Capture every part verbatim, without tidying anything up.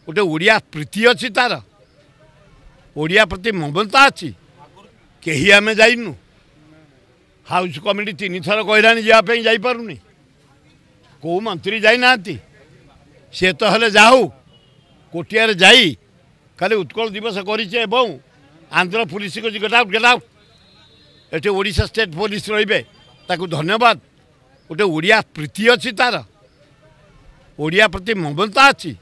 गोटे ओडिया प्रीति अच्छी तार ओडिया प्रति ममता अच्छी कहीं आम जाइनु हाउस कमिटी तीन थर कहलानी जावाई जापारूनी कौ मंत्री जाना सी तो हेले जाऊ कोटिया जाई खाली उत्कल दिवस करे आंध्र पुलिस को गेट आउट गेट आउट ये ओडिशा स्टेट पुलिस रे धन्यवाद गोटे ओडिया प्रीति अच्छी तार ओडिया प्रति ममता अच्छी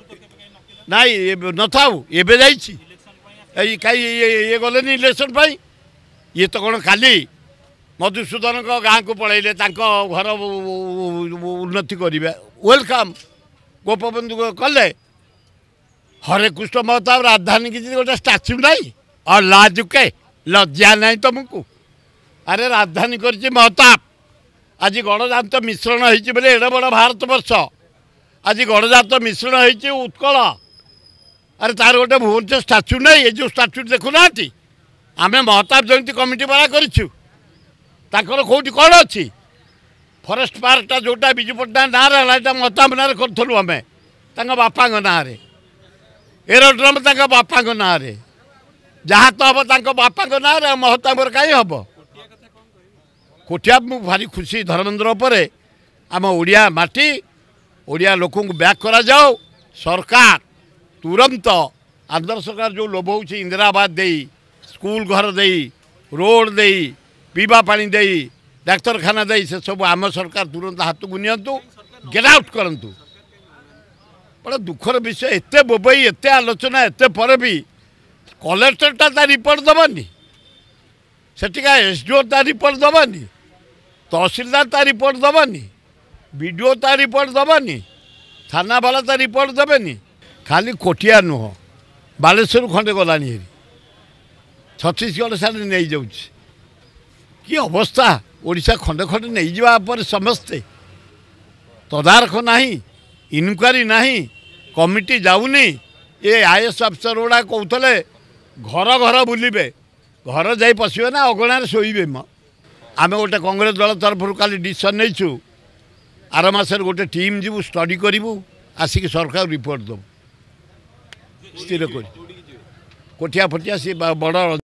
नाई न थाऊ एबे जाइछि कहीं ये गले इलेक्शन पाई ये तो कौन खाली मधुसूदन गाँ को पलैले घर उन्नति करेंगे वेलकम गोपबंधु कले हरे कृष्ण महताब राजधानी की गोटे स्टाच्यू नहीं और लाजुके लज्जा नहीं तुमको अरे राजधानी कर महताब आज गणजात मिश्रण होती बोले एडे बड़ भारत वर्ष आज गणजात मिश्रण होती उत्कल अरे तार गोटे भुवनेश्वर स्टाच्यू नहीं ये जो स्टाच्यू देखुना आम महताब जयंती कमिटी बड़ा कर कौटी कौन अच्छी फरेस्ट पार्कटा जोटा विजु पट्टनायक ना रहा महताब ना करूँ आम बापा ना एरोड्रम बापा ना जहाँ तो हम तक बापा ना महताब कहीं हम कोटिया मुझे भारी खुशी धर्मेंद्र पर आम ओडिया माटी ओडिया लोक बैक करा जाओ सरकार तुरंत आंध्र सरकार जो लोभ इंदिरा आवास दे स्कूल घर दे रोड दे पीवा पानी दे डाक्तरखाना दे से सब आम सरकार तुरंत हाथ को नियंतु गेट आउट करंतु बड़ा दुखर विषय एते बोबई एते आलोचना एते पर भी कलेक्टरटा ता रिपोर्ट दबानी सेटिका एसडीओ ता रिपोर्ट दबानी तहसीलदार ता रिपोर्ट दबानी बीडीओ ता रिपोर्ट दबानी थाना वाला ता रिपोर्ट देवेनी खाली कोटिया नुह बालेश्वर खंडे गलानी छत्तीसगढ़ सारे नहीं जाऊँ कि अवस्था ओडिशा खंडे खंडे नहीं जावा पर समस्ते तदारख नहीं इनक्वारी नहीं कमिटी जाऊनी ये आईएएस अफसर गुड़ा कहते घर घर बुलबे घर जा पशे ना अगणार शोबे म आम गोटे कांग्रेस दल तरफ काली डिसीजन नहीं आर मसर गोटे टीम जीवु स्टडी करूँ आसिक सरकार रिपोर्ट दब स्थिर कर कोटिया फटिया सी बड़